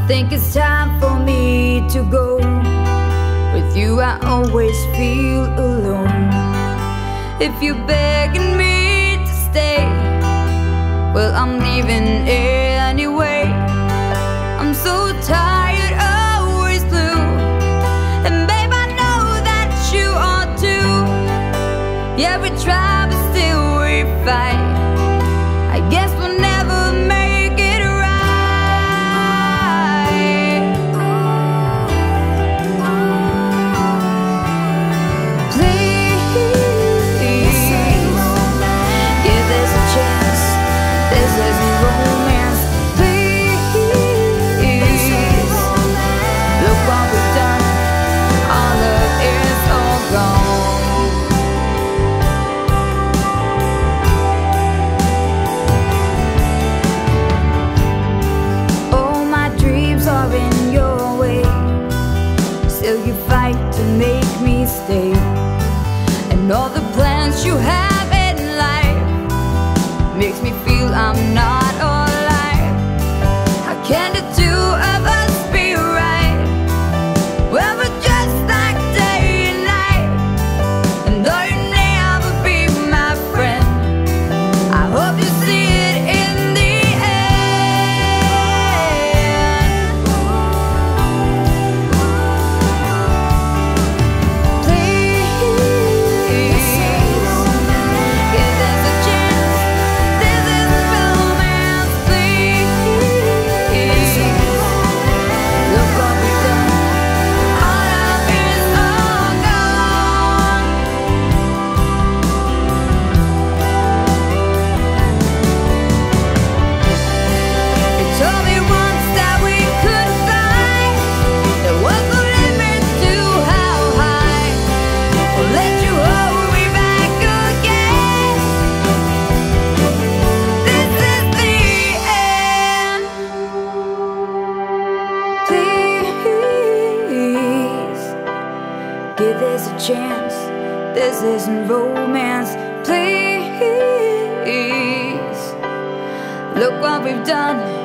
think it's time for me to go. With you I always feel alone. If you're begging me to stay, well, I'm leaving anyway. I'm so tired, always blue. And babe, I know that you are too. Yeah, we try but still we fight. I guess we'll never make it right. Please, give this a chance. This isn't romance. Please, look what we've done. Our love is all gone. Are in your way, still you fight to make me stay. And all the plans you have in life makes me feel I'm not alive. How can the two of us be right? Well, we're just like day and night. And though you never be my friend, I hope you see it in the give this a chance. This isn't romance. Please, look what we've done.